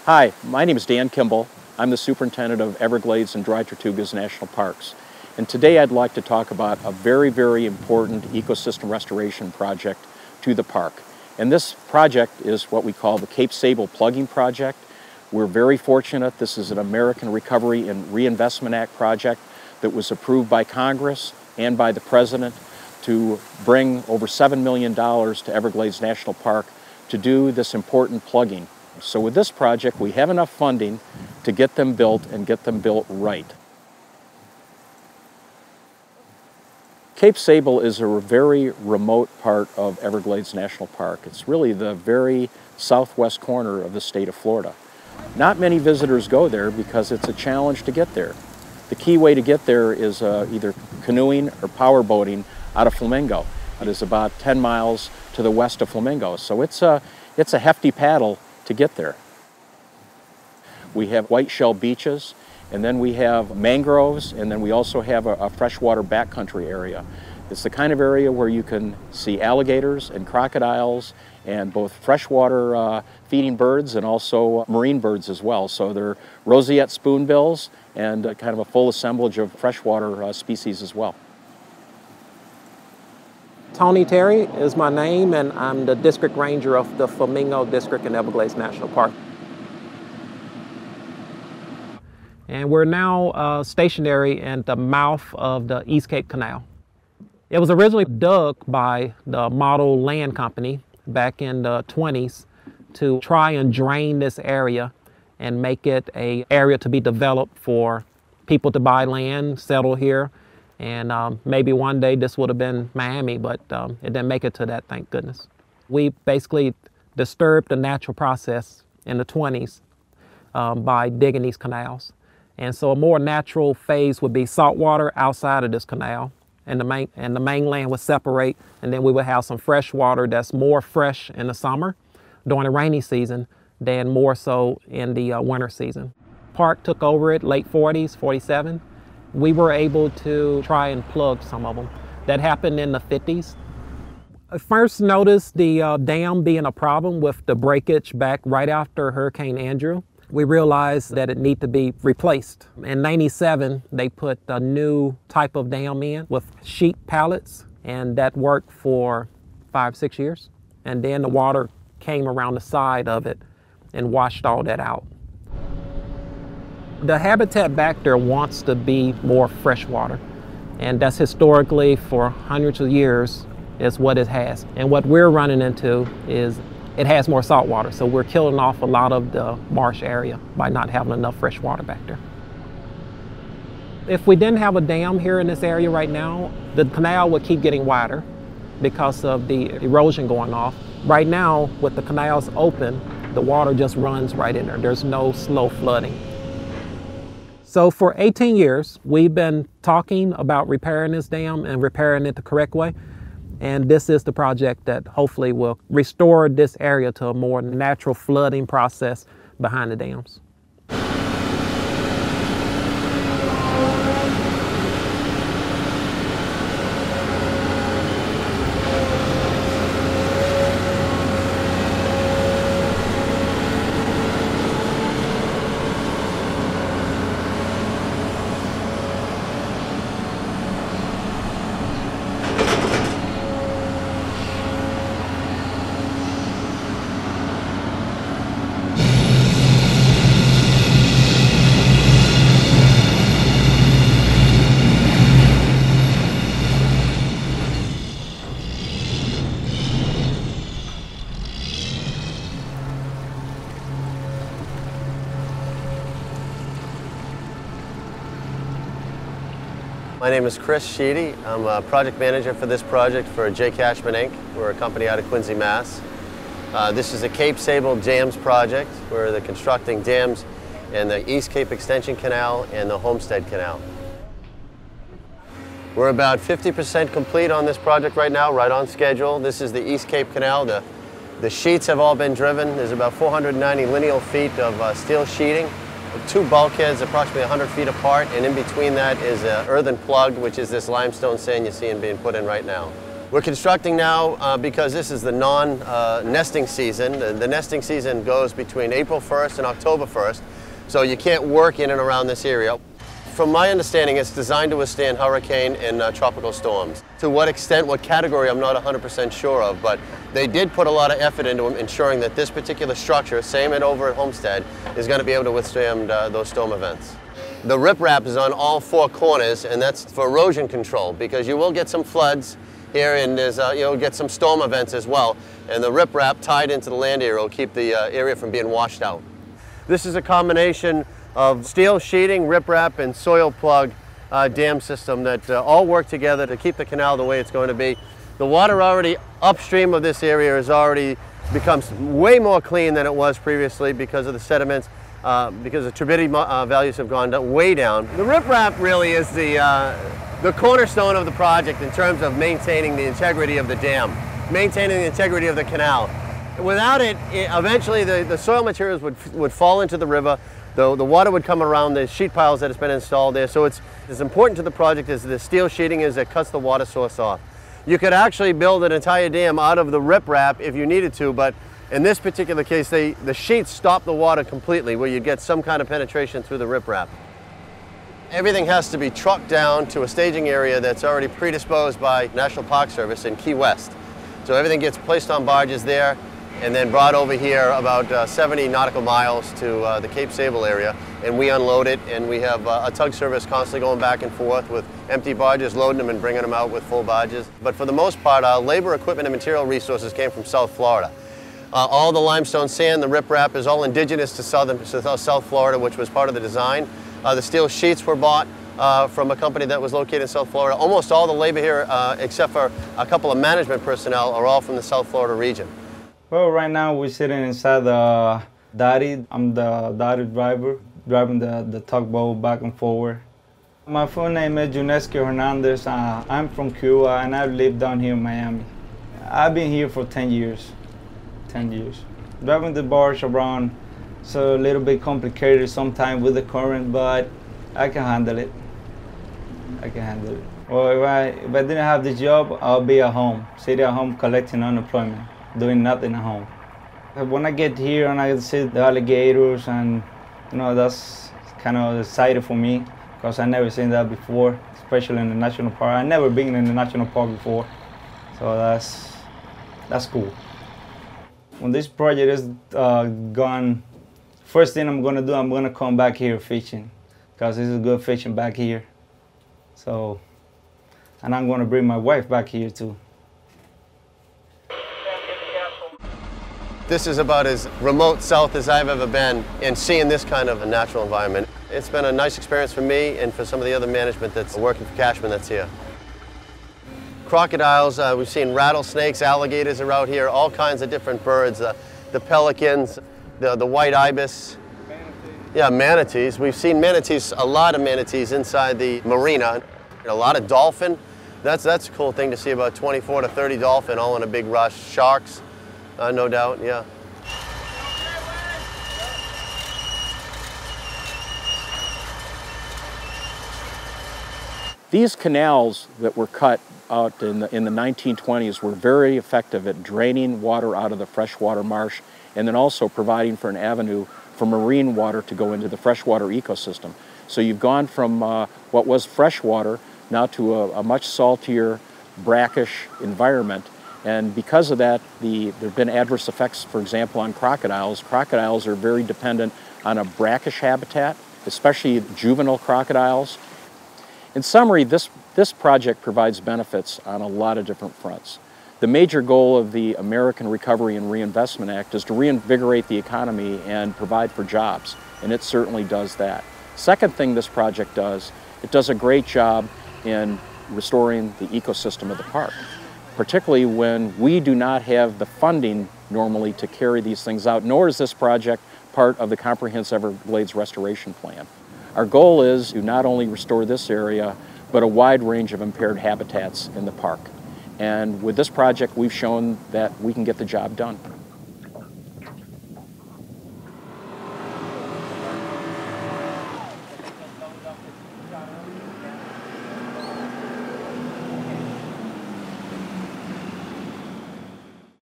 Hi, my name is Dan Kimball. I'm the superintendent of Everglades and Dry Tortugas National Parks. And today I'd like to talk about a very, very important ecosystem restoration project to the park. And this project is what we call the Cape Sable Plugging Project. We're very fortunate. This is an American Recovery and Reinvestment Act project that was approved by Congress and by the President to bring over $7 million to Everglades National Park to do this important plugging. So with this project, we have enough funding to get them built and get them built right. Cape Sable is a very remote part of Everglades National Park. It's really the very southwest corner of the state of Florida. Not many visitors go there because it's a challenge to get there. The key way to get there is either canoeing or power boating out of Flamingo. It is about 10 miles to the west of Flamingo, so it's a hefty paddle to get there. We have white shell beaches, and then we have mangroves, and then we also have a freshwater backcountry area. It's the kind of area where you can see alligators and crocodiles and both freshwater feeding birds and also marine birds as well. So they're roseate spoonbills and kind of a full assemblage of freshwater species as well. Tony Terry is my name, and I'm the district ranger of the Flamingo District in Everglades National Park. And we're now stationary at the mouth of the East Cape Canal. It was originally dug by the Model Land Company back in the 20s to try and drain this area and make it an area to be developed for people to buy land, settle here. And maybe one day this would have been Miami, but it didn't make it to that, thank goodness. We basically disturbed the natural process in the 20s by digging these canals. And so a more natural phase would be saltwater outside of this canal, and the mainland would separate, and then we would have some fresh water that's more fresh in the summer during the rainy season than more so in the winter season. Park took over it late 40s, 47. We were able to try and plug some of them. That happened in the 50s. I first noticed the dam being a problem with the breakage back right after Hurricane Andrew. We realized that it needed to be replaced. In '97, they put a new type of dam in with sheet pallets, and that worked for 5-6 years. And then the water came around the side of it and washed all that out. The habitat back there wants to be more freshwater, and that's historically for hundreds of years is what it has. And what we're running into is it has more salt water, so we're killing off a lot of the marsh area by not having enough fresh water back there. If we didn't have a dam here in this area right now, the canal would keep getting wider because of the erosion going off. Right now, with the canals open, the water just runs right in there. There's no slow flooding. So for 18 years, we've been talking about repairing this dam and repairing it the correct way. And this is the project that hopefully will restore this area to a more natural flooding process behind the dams. My name is Chris Sheedy. I'm a project manager for this project for J. Cashman Inc. We're a company out of Quincy, Mass. This is a Cape Sable Dams project. We're constructing dams in the East Cape Extension Canal and the Homestead Canal. We're about 50% complete on this project right now, right on schedule. This is the East Cape Canal. The sheets have all been driven. There's about 490 lineal feet of steel sheeting. Two bulkheads approximately 100 feet apart, and in between that is an earthen plug, which is this limestone sand you're seeing being put in right now. We're constructing now because this is the non-nesting season. The nesting season goes between April 1st and October 1st, so you can't work in and around this area. From my understanding, it's designed to withstand hurricane and tropical storms. To what extent, what category, I'm not 100% sure of, but they did put a lot of effort into ensuring that this particular structure, same over at Homestead, is going to be able to withstand those storm events. The riprap is on all four corners, and that's for erosion control, because you will get some floods here, and there's, you'll get some storm events as well, and the riprap tied into the land area will keep the area from being washed out. This is a combination of steel sheeting, riprap, and soil plug dam system that all work together to keep the canal the way it's going to be. The water already upstream of this area has already becomes way more clean than it was previously because of the sediments, because the turbidity values have gone way down. The riprap really is the cornerstone of the project in terms of maintaining the integrity of the dam, maintaining the integrity of the canal. Without it, eventually the soil materials would fall into the river. The water would come around the sheet piles that has been installed there. So it's as important to the project as the steel sheeting is that cuts the water source off. You could actually build an entire dam out of the riprap if you needed to, but in this particular case, the sheets stop the water completely, where you'd get some kind of penetration through the riprap. Everything has to be trucked down to a staging area that's already predisposed by National Park Service in Key West. So everything gets placed on barges there and then brought over here about 70 nautical miles to the Cape Sable area, and we unload it, and we have a tug service constantly going back and forth with empty barges, loading them and bringing them out with full barges. But for the most part, our labor, equipment, and material resources came from South Florida. All the limestone sand, the riprap, is all indigenous to South Florida, which was part of the design. The steel sheets were bought from a company that was located in South Florida. Almost all the labor here, except for a couple of management personnel, are all from the South Florida region. Well, right now we're sitting inside the Daddy. I'm the Daddy driver, driving the tugboat back and forward. My full name is Junesco Hernandez. I'm from Cuba, and I've lived down here in Miami. I've been here for 10 years. 10 years. Driving the barge around, it's a little bit complicated sometimes with the current, but I can handle it. I can handle it. Well, if I didn't have this job, I'll be at home, sitting at home collecting unemployment, doing nothing at home. When I get here and I see the alligators, and that's kind of exciting for me because I never seen that before, especially in the national park. I never been in the national park before, so that's cool. When this project is gone, first thing I'm gonna do, I'm gonna come back here fishing because this is good fishing back here. So, and I'm gonna bring my wife back here too. This is about as remote south as I've ever been in seeing this kind of a natural environment. It's been a nice experience for me and for some of the other management that's working for Cashman that's here. Crocodiles, we've seen rattlesnakes, alligators are out here, all kinds of different birds, the pelicans, the white ibis. Manatees. Yeah, manatees. We've seen manatees, a lot of manatees inside the marina. A lot of dolphin. That's a cool thing to see, about 24 to 30 dolphin all in a big rush. Sharks. No doubt, yeah. These canals that were cut out in the 1920s were very effective at draining water out of the freshwater marsh and then also providing for an avenue for marine water to go into the freshwater ecosystem. So you've gone from what was freshwater now to a much saltier, brackish environment. And because of that, there have been adverse effects, for example, on crocodiles. Crocodiles are very dependent on a brackish habitat, especially juvenile crocodiles. In summary, this project provides benefits on a lot of different fronts. The major goal of the American Recovery and Reinvestment Act is to reinvigorate the economy and provide for jobs, and it certainly does that. Second thing this project does, it does a great job in restoring the ecosystem of the park, particularly when we do not have the funding normally to carry these things out, nor is this project part of the comprehensive Everglades restoration plan. Our goal is to not only restore this area, but a wide range of impaired habitats in the park. And with this project, we've shown that we can get the job done.